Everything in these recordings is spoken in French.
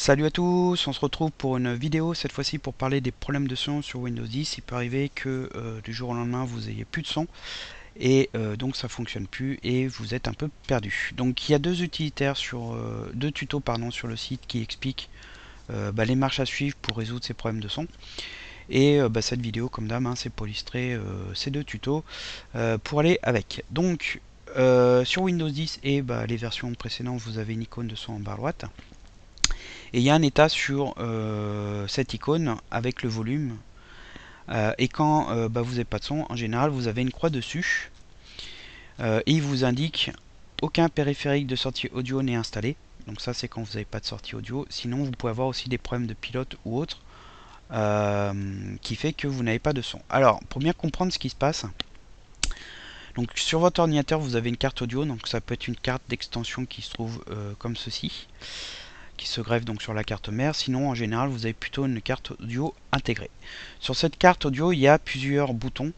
Salut à tous, on se retrouve pour une vidéo cette fois-ci pour parler des problèmes de son sur Windows 10. Il peut arriver que du jour au lendemain vous ayez plus de son et donc ça fonctionne plus et vous êtes un peu perdu. Donc il y a deux utilitaires sur deux tutos pardon sur le site qui expliquent les marches à suivre pour résoudre ces problèmes de son. Et cette vidéo comme d'hab c'est pour illustrer ces deux tutos pour aller avec. Donc sur Windows 10 et les versions précédentes vous avez une icône de son en barre droite. Et il y a un état sur cette icône avec le volume. Et quand vous n'avez pas de son, en général, vous avez une croix dessus. Et il vous indique aucun périphérique de sortie audio n'est installé. Donc ça, c'est quand vous n'avez pas de sortie audio. Sinon, vous pouvez avoir aussi des problèmes de pilote ou autre qui fait que vous n'avez pas de son. Alors, pour bien comprendre ce qui se passe, donc sur votre ordinateur, vous avez une carte audio. Donc ça peut être une carte d'extension qui se trouve comme ceci, qui se greffe donc sur la carte mère. Sinon, en général, vous avez plutôt une carte audio intégrée. Sur cette carte audio, il y a plusieurs boutons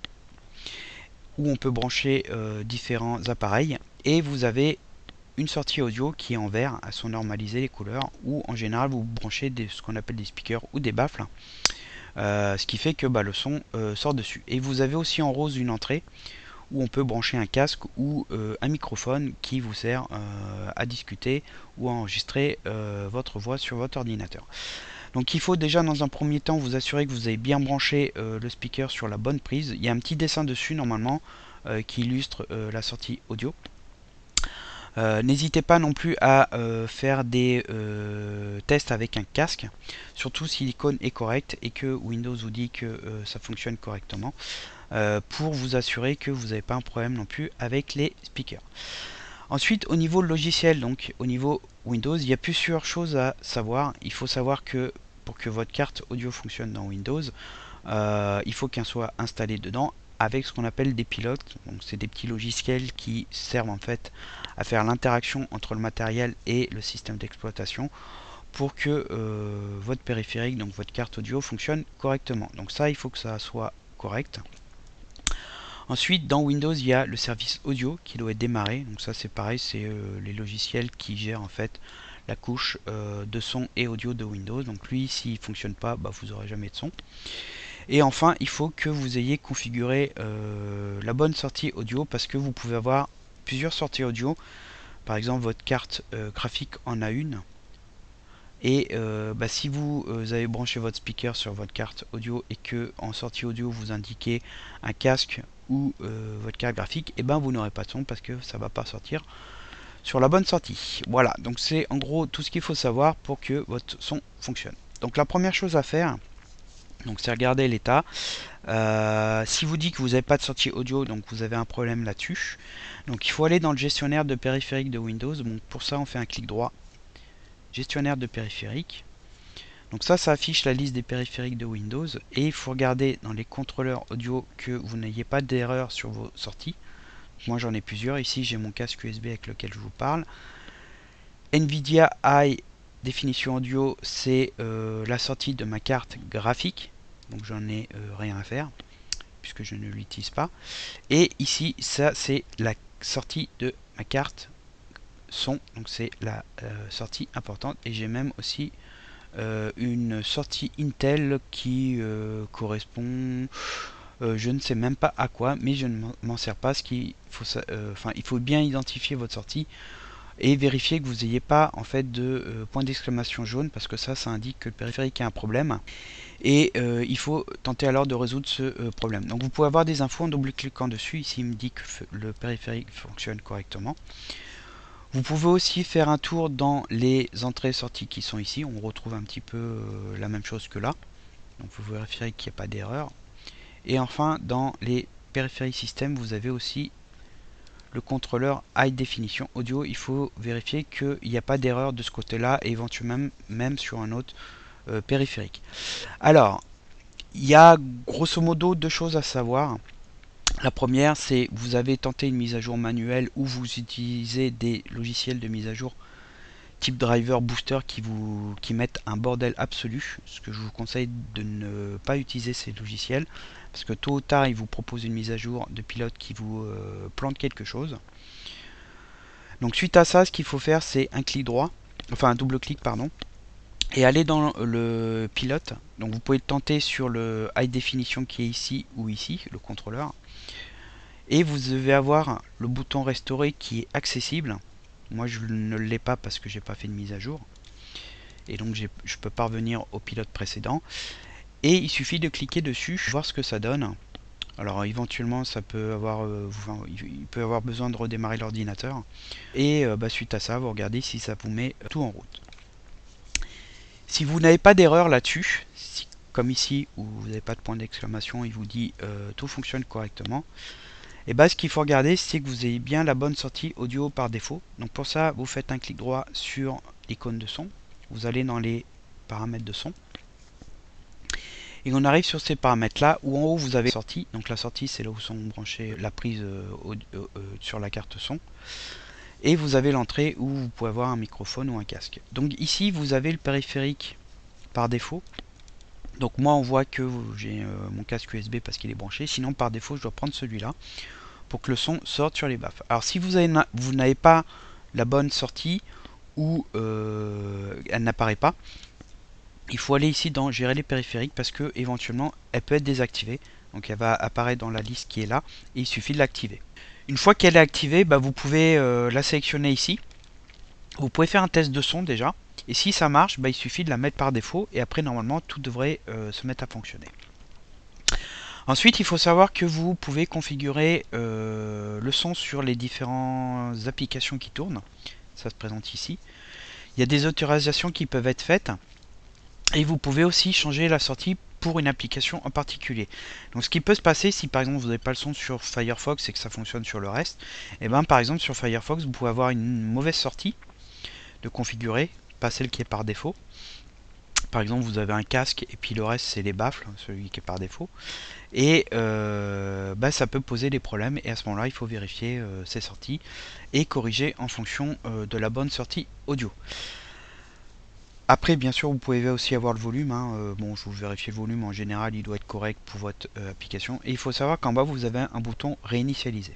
où on peut brancher différents appareils. Et vous avez une sortie audio qui est en vert, elles sont normalisées les couleurs, ou en général vous branchez ce qu'on appelle des speakers ou des baffles, ce qui fait que le son sort dessus. Et vous avez aussi en rose une entrée où on peut brancher un casque ou un microphone qui vous sert à discuter ou à enregistrer votre voix sur votre ordinateur. Donc il faut déjà dans un premier temps vous assurer que vous avez bien branché le speaker sur la bonne prise. Il y a un petit dessin dessus normalement qui illustre la sortie audio. N'hésitez pas non plus à faire des tests avec un casque, surtout si l'icône est correcte et que Windows vous dit que ça fonctionne correctement, pour vous assurer que vous n'avez pas un problème non plus avec les speakers. Ensuite, au niveau logiciel, donc au niveau Windows, il y a plusieurs choses à savoir. Il faut savoir que pour que votre carte audio fonctionne dans Windows, il faut qu'elle soit installée dedans avec ce qu'on appelle des pilotes. Donc c'est des petits logiciels qui servent en fait à faire l'interaction entre le matériel et le système d'exploitation pour que votre périphérique, donc votre carte audio, fonctionne correctement. Donc ça, il faut que ça soit correct. Ensuite, dans Windows, il y a le service audio qui doit être démarré. Donc ça, c'est pareil, c'est les logiciels qui gèrent en fait la couche de son et audio de Windows. Donc lui, s'il ne fonctionne pas, vous n'aurez jamais de son. Et enfin, il faut que vous ayez configuré la bonne sortie audio parce que vous pouvez avoir plusieurs sorties audio. Par exemple, votre carte graphique en a une. Et si vous avez branché votre speaker sur votre carte audio et que en sortie audio vous indiquez un casque ou votre carte graphique, et vous n'aurez pas de son parce que ça ne va pas sortir sur la bonne sortie. Voilà, donc c'est en gros tout ce qu'il faut savoir pour que votre son fonctionne. Donc la première chose à faire, c'est regarder l'état. Si vous dit que vous n'avez pas de sortie audio, donc vous avez un problème là-dessus. Donc il faut aller dans le gestionnaire de périphériques de Windows. Donc pour ça on fait un clic droit, gestionnaire de périphériques. Donc ça affiche la liste des périphériques de Windows. Et il faut regarder dans les contrôleurs audio que vous n'ayez pas d'erreur sur vos sorties. Moi j'en ai plusieurs. Ici j'ai mon casque USB avec lequel je vous parle. Nvidia High Definition Audio, c'est la sortie de ma carte graphique. Donc j'en ai rien à faire puisque je ne l'utilise pas. Et ici, ça c'est la sortie de ma carte son. Donc c'est la sortie importante. Et j'ai même aussi une sortie Intel qui correspond... je ne sais même pas à quoi, mais je ne m'en sers pas. Il faut bien identifier votre sortie et vérifier que vous n'ayez pas en fait de point d'exclamation jaune parce que ça indique que le périphérique a un problème et il faut tenter alors de résoudre ce problème. Donc vous pouvez avoir des infos en double-cliquant dessus. Ici il me dit que le périphérique fonctionne correctement. Vous pouvez aussi faire un tour dans les entrées-sorties qui sont ici. On retrouve un petit peu la même chose que là. Donc vous vérifierez qu'il n'y a pas d'erreur. Et enfin dans les périphériques système, vous avez aussi le contrôleur High Definition Audio. Il faut vérifier qu'il n'y a pas d'erreur de ce côté-là et éventuellement même sur un autre périphérique. Alors, il y a grosso modo deux choses à savoir. La première, c'est vous avez tenté une mise à jour manuelle ou vous utilisez des logiciels de mise à jour type driver booster qui mettent un bordel absolu. Ce que je vous conseille de ne pas utiliser ces logiciels parce que tôt ou tard ils vous proposent une mise à jour de pilote qui vous plante quelque chose. Donc suite à ça, ce qu'il faut faire c'est un clic droit, enfin un double clic pardon, et aller dans le pilote. Donc vous pouvez tenter sur le High Definition qui est ici ou ici, le contrôleur. Et vous devez avoir le bouton restaurer qui est accessible. Moi je ne l'ai pas parce que j'ai pas fait de mise à jour. Et donc je peux pas revenir au pilote précédent. Et il suffit de cliquer dessus, voir ce que ça donne. Alors éventuellement ça peut avoir, il peut avoir besoin de redémarrer l'ordinateur. Et suite à ça, vous regardez si ça vous met tout en route. Si vous n'avez pas d'erreur là-dessus, comme ici où vous n'avez pas de point d'exclamation, il vous dit tout fonctionne correctement. Et ce qu'il faut regarder, c'est que vous ayez bien la bonne sortie audio par défaut. Donc pour ça, vous faites un clic droit sur l'icône de son. Vous allez dans les paramètres de son. Et on arrive sur ces paramètres là où en haut vous avez la sortie. Donc la sortie, c'est là où sont branchées la prise sur la carte son. Et vous avez l'entrée où vous pouvez avoir un microphone ou un casque. Donc ici, vous avez le périphérique par défaut. Donc moi, on voit que j'ai mon casque USB parce qu'il est branché. Sinon, par défaut, je dois prendre celui-là pour que le son sorte sur les baffes. Alors si vous n'avez pas la bonne sortie ou elle n'apparaît pas, il faut aller ici dans gérer les périphériques parce que éventuellement elle peut être désactivée. Donc elle va apparaître dans la liste qui est là et il suffit de l'activer. Une fois qu'elle est activée, vous pouvez la sélectionner ici. Vous pouvez faire un test de son déjà. Et si ça marche, il suffit de la mettre par défaut et après normalement tout devrait se mettre à fonctionner. Ensuite, il faut savoir que vous pouvez configurer le son sur les différentes applications qui tournent. Ça se présente ici. Il y a des autorisations qui peuvent être faites. Et vous pouvez aussi changer la sortie pour une application en particulier. Donc ce qui peut se passer si par exemple vous n'avez pas le son sur Firefox et que ça fonctionne sur le reste, et par exemple sur Firefox vous pouvez avoir une mauvaise sortie de configurer, pas celle qui est par défaut. Par exemple vous avez un casque et puis le reste c'est les baffles, celui qui est par défaut. Et ça peut poser des problèmes et à ce moment là il faut vérifier ces sorties et corriger en fonction de la bonne sortie audio. Après, bien sûr, vous pouvez aussi avoir le volume. Bon, je vous vérifie le volume. En général, il doit être correct pour votre application. Et il faut savoir qu'en bas, vous avez un bouton réinitialiser.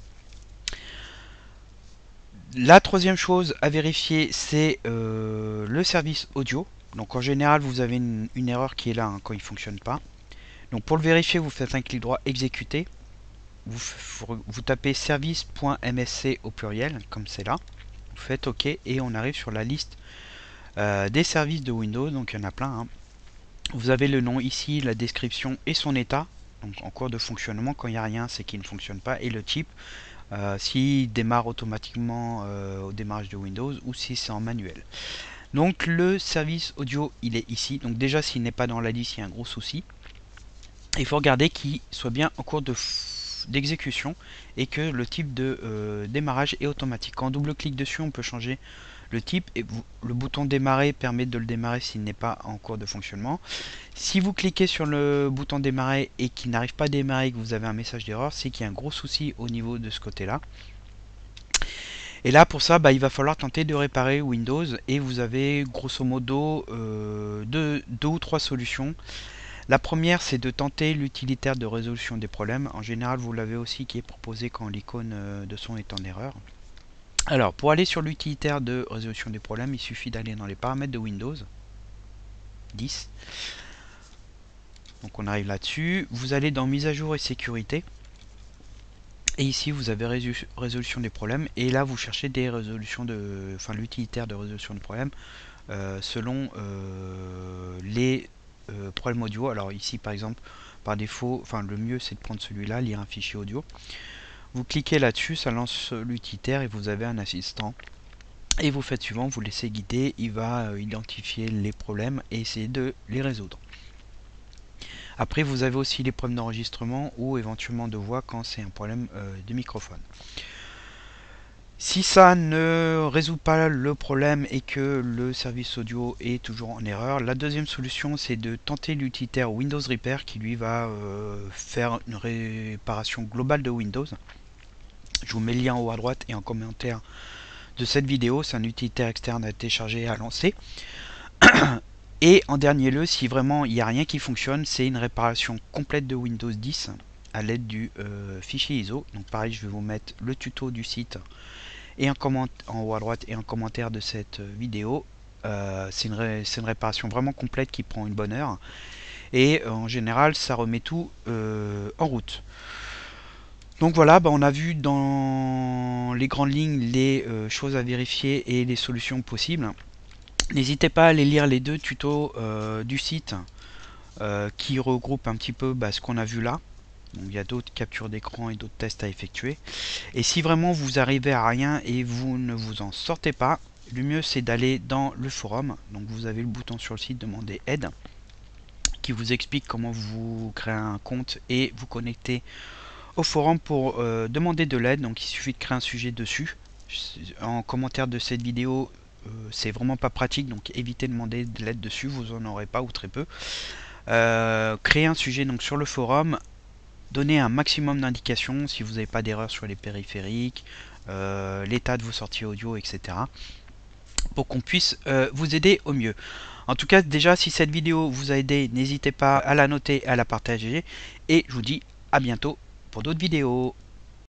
La troisième chose à vérifier, c'est le service audio. Donc, en général, vous avez une erreur qui est là quand il ne fonctionne pas. Donc, pour le vérifier, vous faites un clic droit exécuter. Vous tapez service.msc au pluriel, comme c'est là. Vous faites OK et on arrive sur la liste des services de Windows, donc il y en a plein. Vous avez le nom ici, la description et son état, donc en cours de fonctionnement. Quand il n'y a rien, c'est qu'il ne fonctionne pas, et le type, s'il démarre automatiquement au démarrage de Windows ou si c'est en manuel. Donc le service audio, il est ici. Donc déjà, s'il n'est pas dans la liste, il y a un gros souci. Il faut regarder qu'il soit bien en cours d'exécution et que le type de démarrage est automatique. Quand on double-clique dessus, on peut changer le type et le bouton démarrer permet de le démarrer s'il n'est pas en cours de fonctionnement. Si vous cliquez sur le bouton démarrer et qu'il n'arrive pas à démarrer et que vous avez un message d'erreur, c'est qu'il y a un gros souci au niveau de ce côté là. Et là pour ça il va falloir tenter de réparer Windows et vous avez grosso modo deux ou trois solutions. La première, c'est de tenter l'utilitaire de résolution des problèmes. En général, vous l'avez aussi qui est proposé quand l'icône de son est en erreur. Alors, pour aller sur l'utilitaire de résolution des problèmes, il suffit d'aller dans les paramètres de Windows 10. Donc on arrive là-dessus. Vous allez dans mise à jour et sécurité. Et ici, vous avez résolution des problèmes. Et là, vous cherchez des résolutions l'utilitaire de résolution des problèmes selon les problèmes audio. Alors ici, par exemple, par défaut, le mieux c'est de prendre celui-là, lire un fichier audio. Vous cliquez là-dessus, ça lance l'utilitaire et vous avez un assistant. Et vous faites suivant, vous laissez guider, il va identifier les problèmes et essayer de les résoudre. Après, vous avez aussi les problèmes d'enregistrement ou éventuellement de voix quand c'est un problème de microphone. Si ça ne résout pas le problème et que le service audio est toujours en erreur, la deuxième solution c'est de tenter l'utilitaire Windows Repair qui lui va faire une réparation globale de Windows. Je vous mets le lien en haut à droite et en commentaire de cette vidéo. C'est un utilitaire externe à télécharger et à lancer. Et en dernier lieu, si vraiment il n'y a rien qui fonctionne, c'est une réparation complète de Windows 10 à l'aide du fichier ISO. Donc pareil, je vais vous mettre le tuto du site et en haut à droite et en commentaire de cette vidéo. C'est une réparation vraiment complète qui prend une bonne heure. Et en général, ça remet tout en route. Donc voilà, on a vu dans les grandes lignes les choses à vérifier et les solutions possibles. N'hésitez pas à aller lire les 2 tutos du site qui regroupent un petit peu ce qu'on a vu là. Donc, il y a d'autres captures d'écran et d'autres tests à effectuer. Et si vraiment vous arrivez à rien et vous ne vous en sortez pas, le mieux c'est d'aller dans le forum. Donc vous avez le bouton sur le site demander aide qui vous explique comment vous créer un compte et vous connecter au forum pour demander de l'aide. Donc il suffit de créer un sujet dessus. En commentaire de cette vidéo, c'est vraiment pas pratique, donc évitez de demander de l'aide dessus, vous en aurez pas ou très peu. Créer un sujet donc sur le forum, donner un maximum d'indications si vous n'avez pas d'erreur sur les périphériques, l'état de vos sorties audio, etc. pour qu'on puisse vous aider au mieux. En tout cas, déjà, si cette vidéo vous a aidé, n'hésitez pas à la noter, à la partager. Et je vous dis à bientôt pour d'autres vidéos.